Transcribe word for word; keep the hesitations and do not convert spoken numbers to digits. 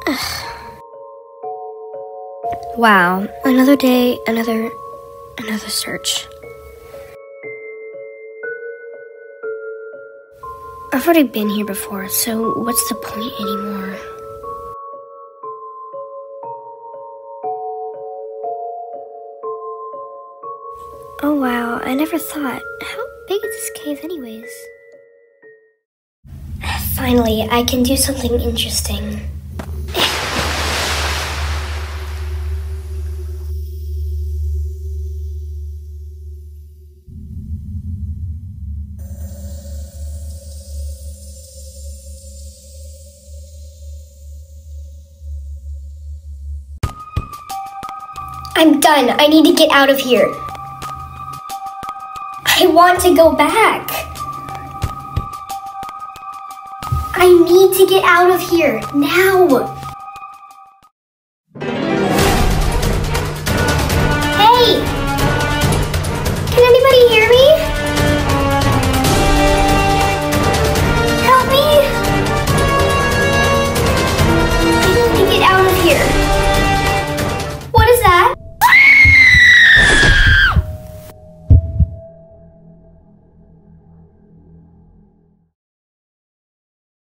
Wow, another day, another, another search. I've already been here before, so what's the point anymore? Oh wow, I never thought. How big is this cave anyways? Finally, I can do something interesting. I'm done. I need to get out of here. I want to go back. I need to get out of here now.